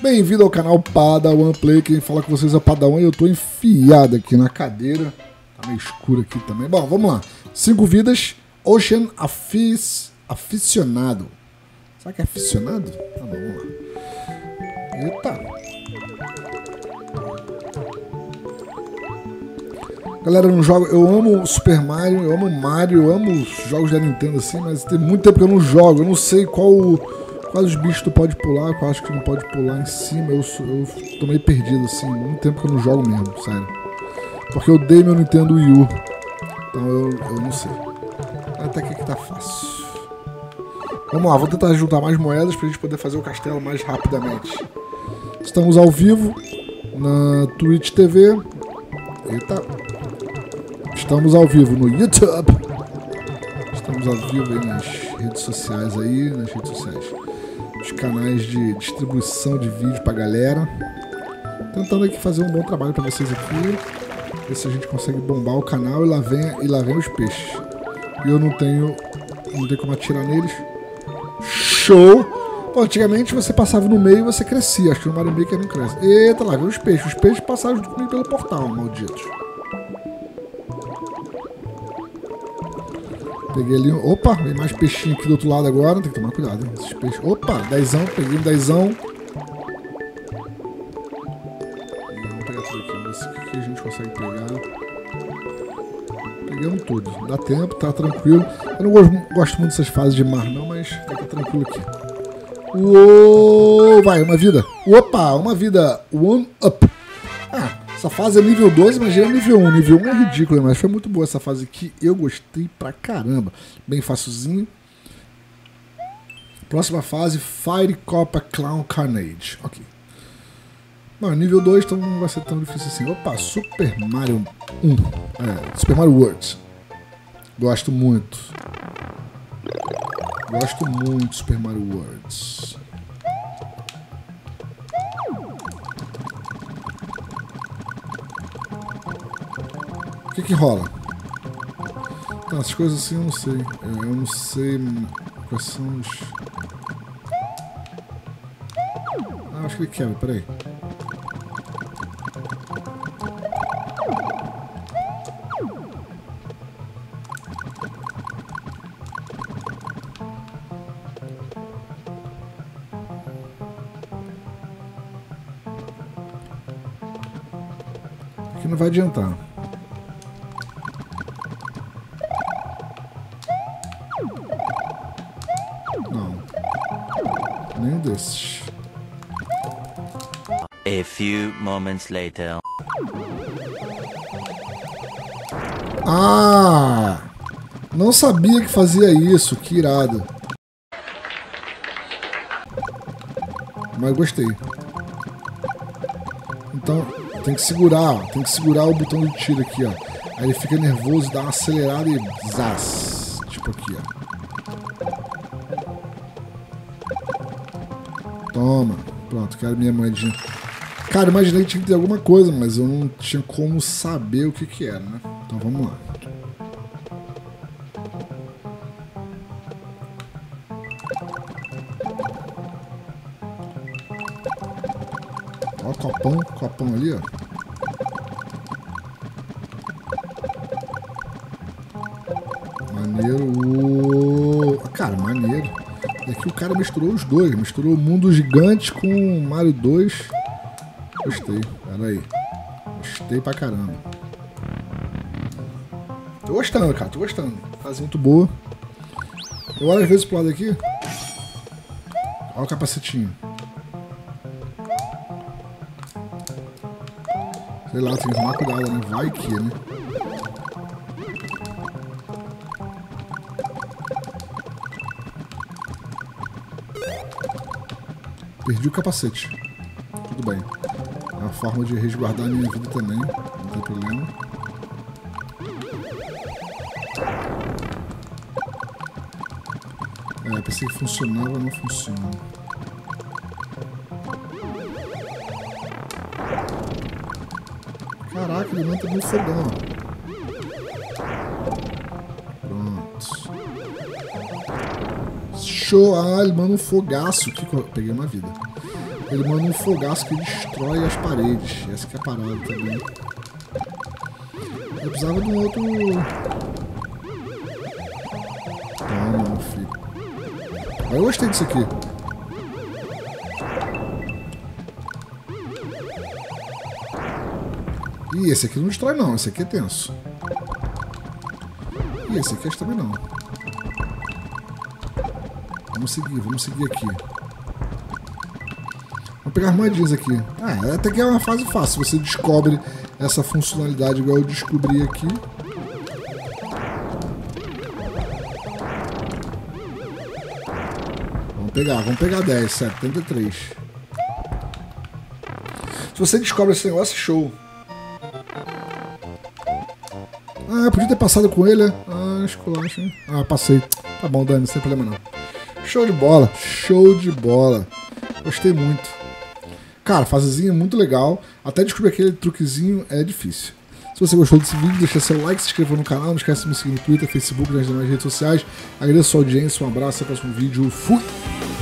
Bem-vindo ao canal Padawan Play, quem fala com vocês é o Padawan e eu tô enfiado aqui na cadeira. Tá meio escuro aqui também. Bom, vamos lá. 5 vidas, Ocean Aficionado. Será que é aficionado? Tá bom, vamos lá. Eita. Galera, eu não jogo, eu amo Super Mario, eu amo Mario, eu amo os jogos da Nintendo assim, mas tem muito tempo que eu não jogo, eu não sei quais os bichos tu pode pular, qual acho que tu não pode pular em cima, eu tô meio perdido assim, muito tempo que eu não jogo mesmo, sério. Porque eu dei meu Nintendo Wii U, então eu não sei. Até que aqui tá fácil. Vamos lá, vou tentar juntar mais moedas pra gente poder fazer o castelo mais rapidamente. Estamos ao vivo na Twitch TV. Eita. Estamos ao vivo no YouTube. Estamos ao vivo aí nas redes sociais os canais de distribuição de vídeo pra galera. Tentando aqui fazer um bom trabalho pra vocês aqui. Ver se a gente consegue bombar o canal e lá vem os peixes. E eu não tenho como atirar neles. Show! Bom, antigamente você passava no meio e você crescia. Acho que no Mario Maker não cresce. Eita, lá vem os peixes. Os peixes passaram junto comigo pelo portal, malditos. Peguei ali. Opa, vem mais peixinho aqui do outro lado agora. Tem que tomar cuidado, hein? Esses peixes. Opa, 10zão. Peguei um 10zão. Vamos pegar tudo aqui. Vamos ver se o que a gente consegue pegar. Pegamos tudo. Dá tempo, tá tranquilo. Eu não gosto muito dessas fases de mar, não, mas tá tranquilo aqui. Uou, vai, uma vida. Opa, uma vida. One up. Ah, essa fase é nível 2, imagina nível 1. Nível 1 é ridículo, mas foi muito boa essa fase aqui. Eu gostei pra caramba. Bem facilzinho. Próxima fase, Fire Copa Clown Carnage. Ok. Bom, nível 2, então não vai ser tão difícil assim. Opa, Super Mario 1. Super Mario World. Gosto muito. Gosto muito de Super Mario World. O que rola? Tá, essas coisas assim eu não sei. Eu não sei quais são os... Ah, acho que ele quebra, peraí. Aqui não vai adiantar. Não. Nenhum desses. A few moments later. Ah! Não sabia que fazia isso, que irado. Mas gostei. Então, tem que segurar o botão de tiro aqui, ó. Aí ele fica nervoso, dá uma acelerada e zaz. Tipo aqui, ó. Toma. Pronto, quero minha moedinha. Cara, imaginei que tinha que ter alguma coisa, mas eu não tinha como saber o que era, né? Então vamos lá. Ó, copão ali, ó. Maneiro. Cara, maneiro. E aqui o cara misturou os dois. Misturou o mundo gigante com Mario 2. Gostei. Pera aí. Gostei pra caramba. Tô gostando, cara. Tô gostando. Fase muito boa. Eu olho às vezes pro lado aqui. Olha o capacetinho. Sei lá, tem que tomar cuidado, né? Vai que, né? Perdi o capacete. Tudo bem. É uma forma de resguardar a minha vida também. Não tem problema. Pensei que funcionava, não funciona. Caraca, ele manda no fogão. Pronto. Show! Ah, ele manda um fogaço. Peguei uma vida. Ele manda um fogaço que destrói as paredes. Essa que é a parada também. Eu precisava de um outro... Toma, meu filho. Eu gostei disso aqui. Ih, esse aqui não destrói não, esse aqui é tenso. Ih, esse aqui acho que também não. Vamos seguir aqui. Vamos pegar armadilhas aqui. Ah, até que é uma fase fácil. Você descobre essa funcionalidade igual eu descobri aqui. Vamos pegar 10, 73. Se você descobre esse negócio, show. Ah, podia ter passado com ele, né? Ah, esculacho, hein? Ah, passei. Tá bom, Dani, sem problema não. Show de bola, show de bola. Gostei muito. Cara, fasezinha muito legal. Até descobrir aquele truquezinho é difícil. Se você gostou desse vídeo, deixa seu like, se inscreva no canal. Não esquece de me seguir no Twitter, Facebook e nas demais redes sociais. Agradeço a sua audiência, um abraço, até o próximo vídeo. Fui!